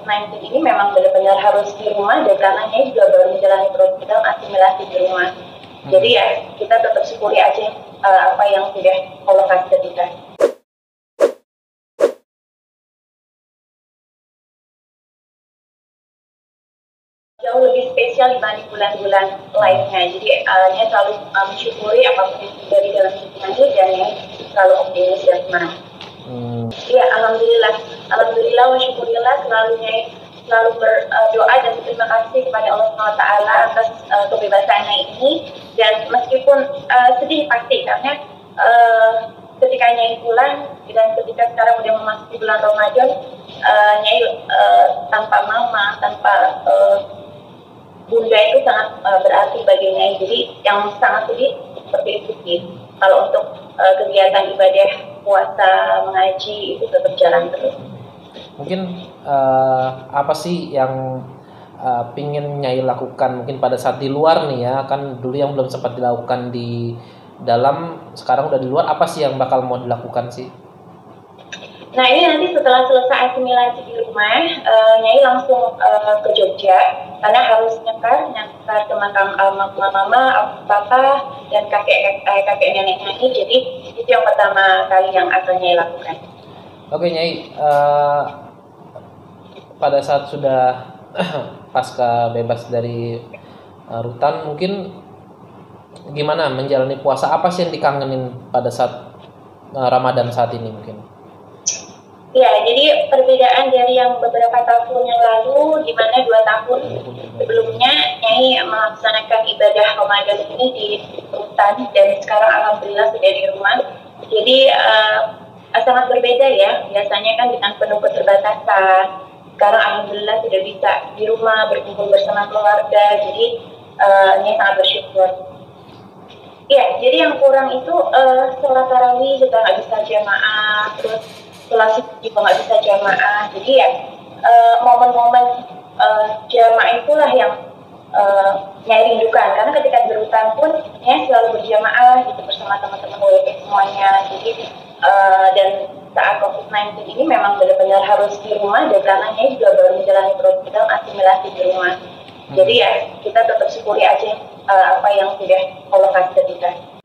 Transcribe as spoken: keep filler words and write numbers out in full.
sembilan belas ini memang benar-benar harus di rumah, dan karena Nyai juga baru menjalani program asimilasi di rumah. Hmm. Jadi ya kita tetap syukuri aja uh, apa yang sudah Allah kasih ke kita. Jauh lebih spesial dibanding bulan-bulan lainnya. Jadi uh, Nyai selalu uh, mensyukuri apapun yang terjadi dalam hidup Nyai, dan Nyai selalu optimis dan semangat. Hmm. Ya, alhamdulillah, alhamdulillah wa syukurillah, selalu Nyai selalu berdoa dan berterima kasih kepada Allah subhanahu wa taala atas uh, kebebasan Nyai ini. Dan meskipun uh, sedih pasti, karena uh, ketika Nyai pulang dan ketika sekarang udah memasuki bulan Ramadan, uh, Nyai uh, tanpa mama, tanpa uh, bunda itu sangat uh, berarti bagi Nyai. Jadi yang sangat sedih seperti itu sih. Kalau untuk uh, kegiatan ibadah puasa, mengaji itu tetap jalan terus. Mungkin uh, apa sih yang uh, pingin Nyai lakukan mungkin pada saat di luar nih ya, kan dulu yang belum sempat dilakukan di dalam, sekarang udah di luar, apa sih yang bakal mau dilakukan sih? Nah ini nanti setelah selesai asimilasi di rumah, uh, Nyai langsung uh, ke Jogja, karena harus nyekar, nyekar ke makam almarhum mama, papa, dan kakek kakek, kakek nenek Nyai. Jadi itu yang pertama kali yang akan Nyai lakukan. Oke Nyai, uh, pada saat sudah pasca bebas dari uh, rutan, mungkin gimana menjalani puasa? Apa sih yang dikangenin pada saat uh, Ramadan saat ini mungkin? Ya, jadi perbedaan dari yang beberapa tahun yang lalu, di mana dua tahun sebelumnya Nyai melaksanakan ibadah Ramadan ini di rutan, dan sekarang alhamdulillah sudah di rumah. Jadi uh, sangat berbeda ya. Biasanya kan dengan penuh keterbatasan, sekarang alhamdulillah sudah bisa di rumah berkumpul bersama keluarga. Jadi uh, Nyai sangat bersyukur. Ya, jadi yang kurang itu uh, sholat tarawih juga nggak bisa jamaah, terus sholat subuh juga nggak bisa jamaah. Jadi ya uh, momen-momen uh, jamaah itulah yang uh, Nyai rindukan, karena ketika berhutan pun Nyai selalu berjamaah gitu bersama teman-teman W P semuanya. Jadi uh, dan saat covid sembilan belas ini memang benar-benar harus di rumah, dan karena Nyai juga baru menjalani program asimilasi di rumah. Jadi ya kita tetap syukuri aja uh, apa yang sudah Allah kasih ke kita.